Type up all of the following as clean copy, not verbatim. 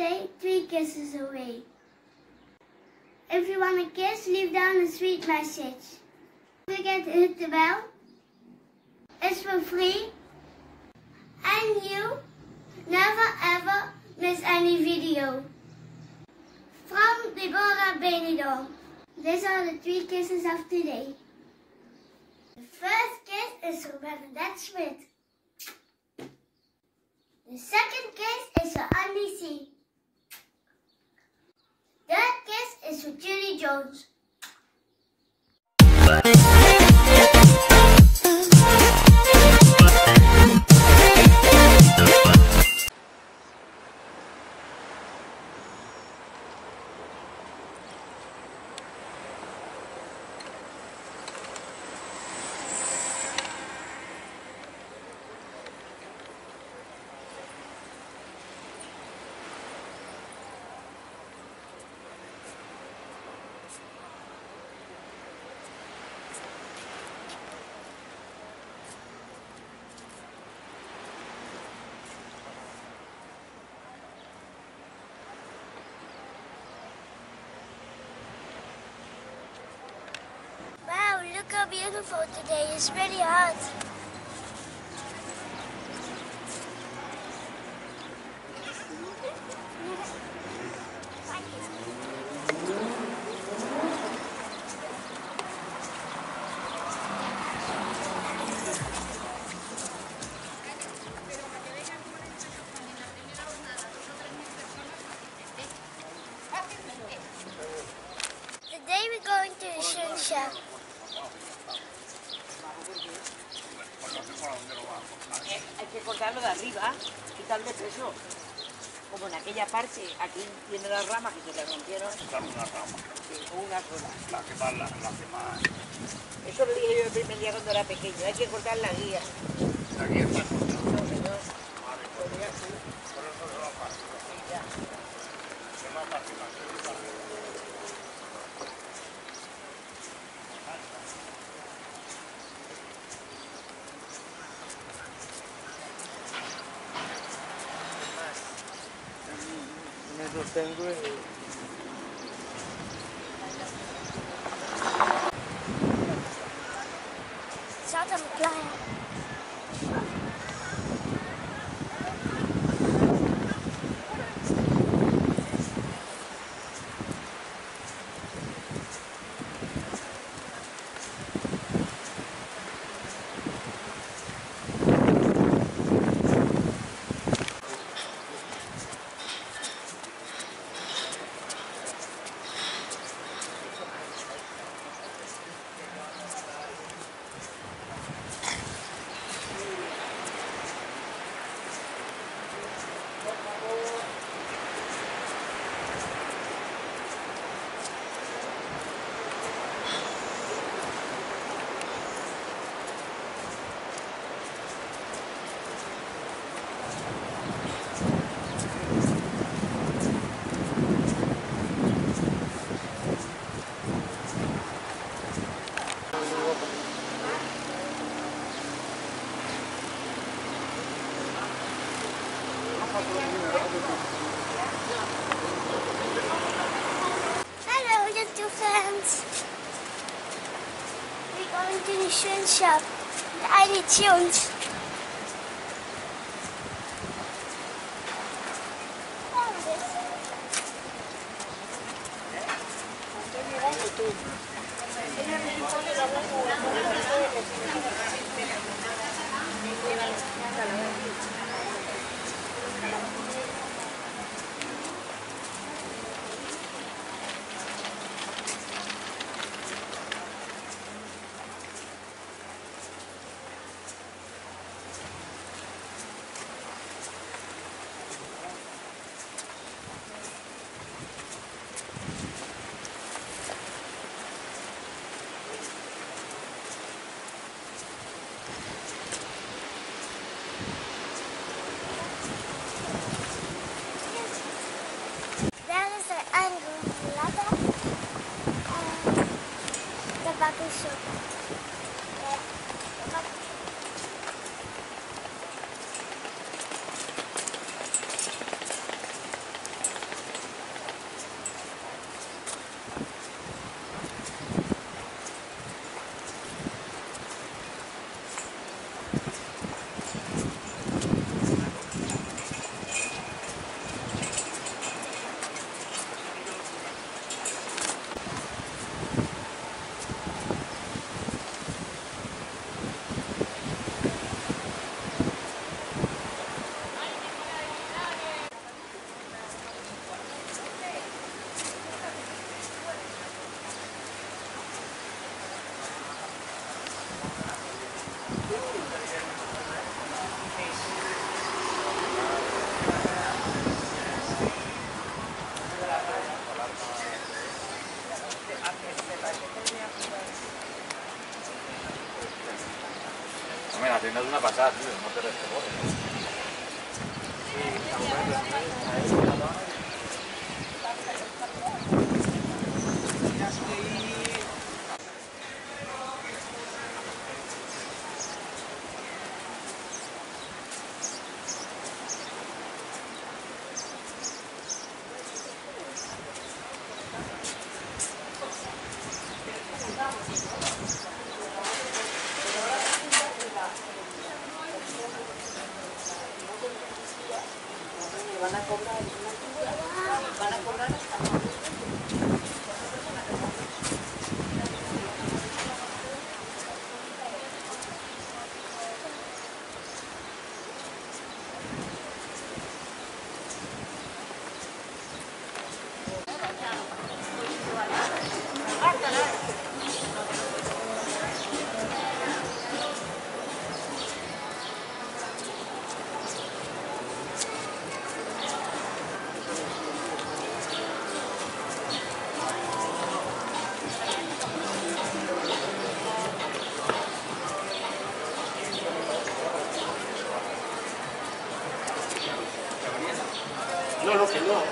today 3 kisses away. If you want a kiss, leave down a sweet message. Don't forget to hit the bell. It's for free. And you never ever miss any video. From Deborah Benidorm. These are the 3 kisses of today. The first kiss is for Bernadette Schmidt. The second kiss is for Andy C. Third kiss is for Julie Jones. Look how beautiful today. It's really hot. Today we're going to the Shun Shop. Hay que cortarlo de arriba, quitarle peso. Como en aquella parte, aquí tiene las ramas que se le rompieron. Quitar una rama. Sí, una sola. La que más. Eso lo dije yo el primer día cuando era pequeño. Hay que cortar la guía. La guía está cortada. No, señor. Vale, Podría ser. por eso se va a partir. Sí, ya. Se va a partir más. Me sostengo Zat hem klaar. Hello, little friends. We're going to the Shun Shop. I need tunes. pasar, tío, no te respeto. Van a cobrar hasta... No, que no.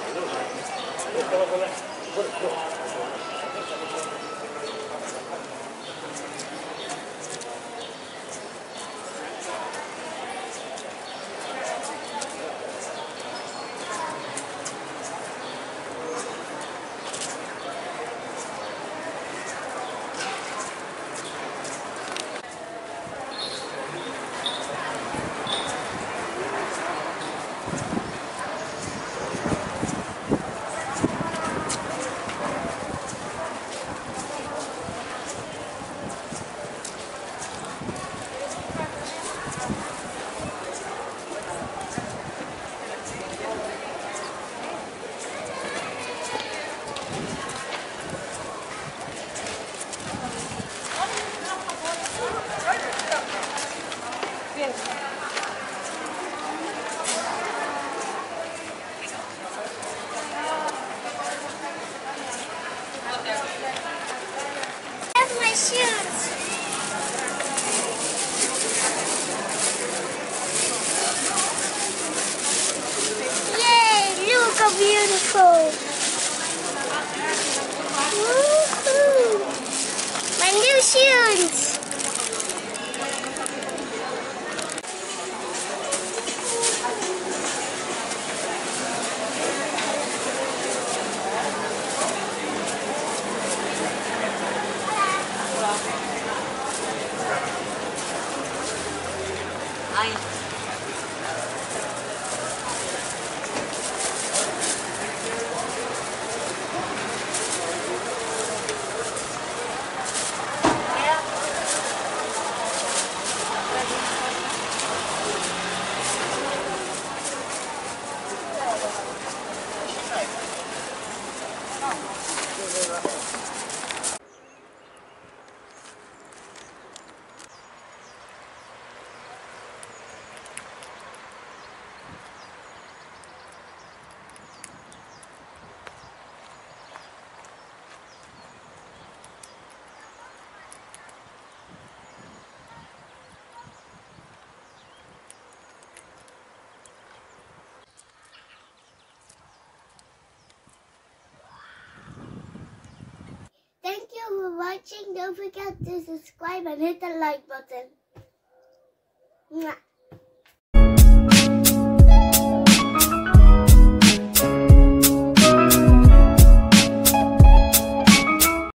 That's my shoes. Yay, look how beautiful. Woohoo. My new shoes. Ay. Thank you for watching. Don't forget to subscribe and hit the like button. Mwah.